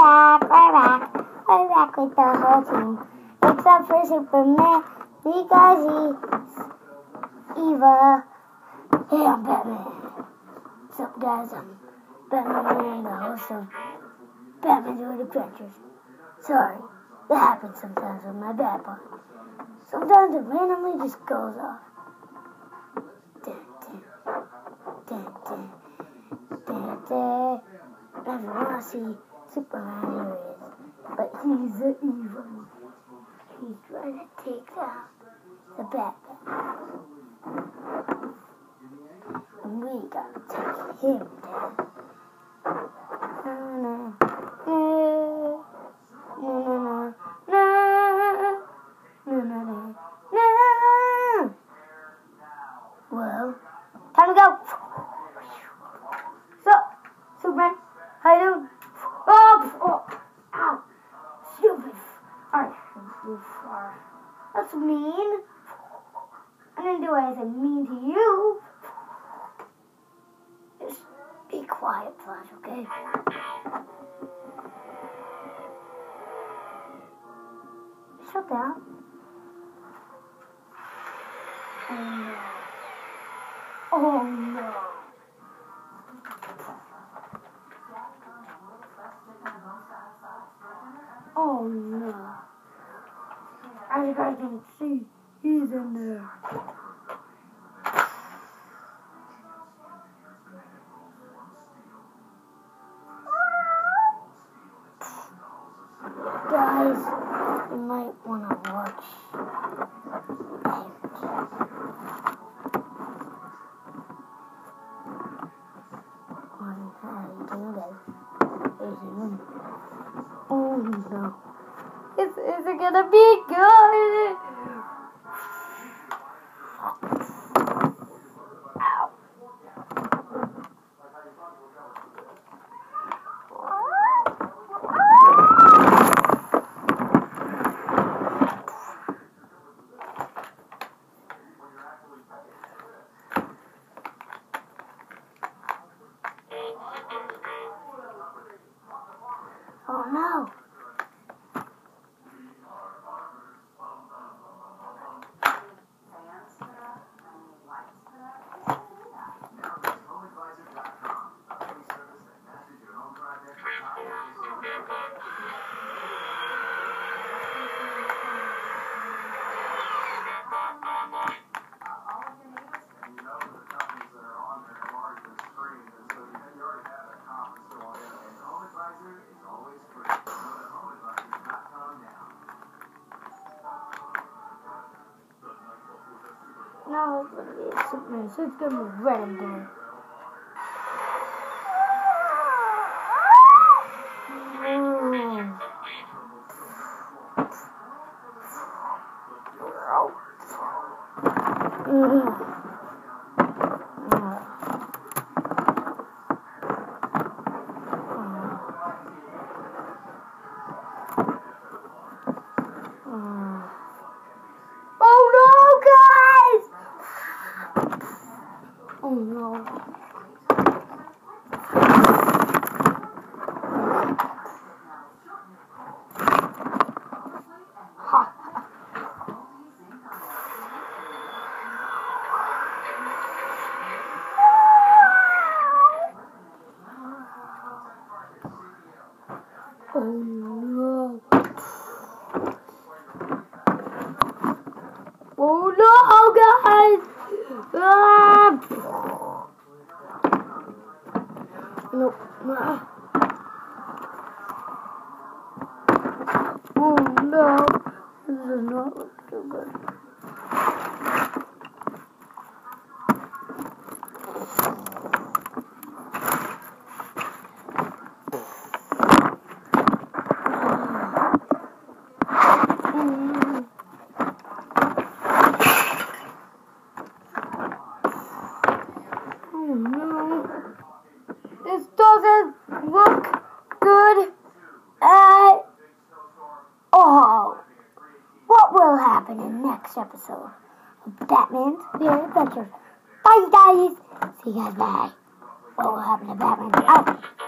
We're back with the whole team. Except for Superman, because he's evil. Hey, I'm Batman. What's up, guys? I'm Batman, the host of Batman's Weird Adventures. Sorry, that happens sometimes with my bat button. Sometimes it randomly just goes off. If you want to see Superman, here he is. But he's evil. He's trying to take down the Batman. And we gotta take him down. Well, time to go. So, Superman, how you doing? Ow, stupid. Alright, that's mean. I didn't do anything mean to you. Just be quiet, Flash, okay? Shut down. Oh no. Oh no. As you guys can see, he's in there. Guys, you might want to watch out. Oh no. Is it gonna be good? Ow. Oh no. Now it's gonna be Superman, so it's gonna be red and blue. Oh no. Oh no. Oh no, guys! Nope. Oh no. This does not look so good. Oh no. This doesn't look good at all. What will happen in the next episode of Batman's Weird Adventures? Bye, guys. See you guys. Bye. What will happen to Batman? Out.